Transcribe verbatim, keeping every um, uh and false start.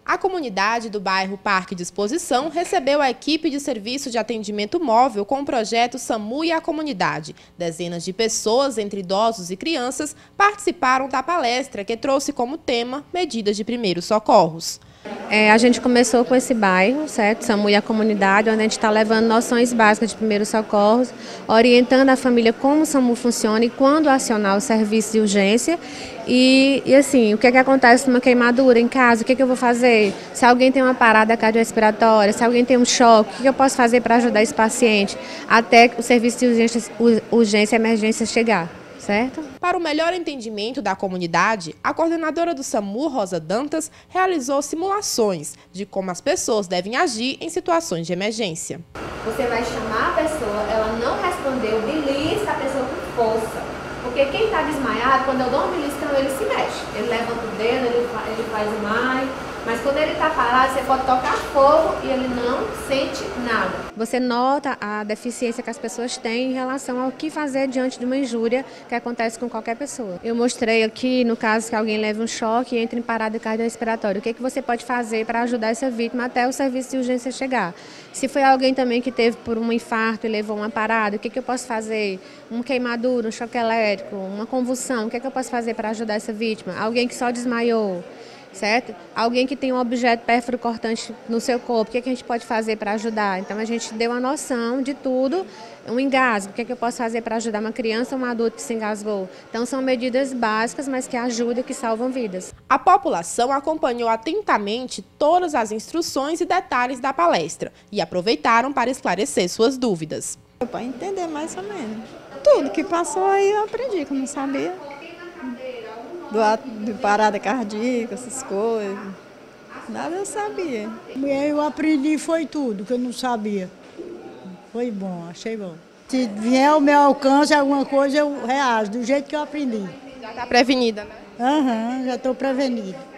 A comunidade do bairro Parque de Exposição recebeu a equipe de serviço de atendimento móvel com o projeto SAMU e a Comunidade. Dezenas de pessoas, entre idosos e crianças, participaram da palestra que trouxe como tema medidas de primeiros socorros. É, a gente começou com esse bairro, certo? SAMU e a Comunidade, onde a gente está levando noções básicas de primeiros socorros, orientando a família como o SAMU funciona e quando acionar o serviço de urgência. E, e assim, o que, é que acontece numa queimadura em casa, o que, é que eu vou fazer? Se alguém tem uma parada cardiorrespiratória, se alguém tem um choque, o que, que eu posso fazer para ajudar esse paciente até o serviço de urgência, urgência e emergência chegar, certo? Para o melhor entendimento da comunidade, a coordenadora do SAMU, Rosa Dantas, realizou simulações de como as pessoas devem agir em situações de emergência. Você vai chamar a pessoa, ela não respondeu, belisca a pessoa com força. Porque quem está desmaiado, quando eu dou um beliscão, ele se mexe. Ele levanta o dedo, ele faz, ele faz o mai. Mas quando ele está parado, você pode tocar fogo e ele não sente nada. Você nota a deficiência que as pessoas têm em relação ao que fazer diante de uma injúria que acontece com qualquer pessoa. Eu mostrei aqui, no caso que alguém leve um choque e entre em parada cardiorrespiratória, o que, que você pode fazer para ajudar essa vítima até o serviço de urgência chegar. Se foi alguém também que teve por um infarto e levou uma parada, o que, que eu posso fazer? Uma queimadura, um choque elétrico, uma convulsão, o que, que eu posso fazer para ajudar essa vítima? Alguém que só desmaiou. Certo? Alguém que tem um objeto pérfuro cortante no seu corpo, o que, é que a gente pode fazer para ajudar? Então a gente deu a noção de tudo, um engasgo, o que, é que eu posso fazer para ajudar uma criança ou um adulto que se engasgou? Então são medidas básicas, mas que ajudam e que salvam vidas. A população acompanhou atentamente todas as instruções e detalhes da palestra e aproveitaram para esclarecer suas dúvidas. Para entender mais ou menos. Tudo que passou aí eu aprendi, que eu não sabia. Do ato de parada cardíaca, essas coisas. Nada eu sabia. Eu aprendi foi tudo que eu não sabia. Foi bom, achei bom. Se vier ao meu alcance alguma coisa, eu reajo, do jeito que eu aprendi. Já está prevenida, né? Aham, já estou prevenida.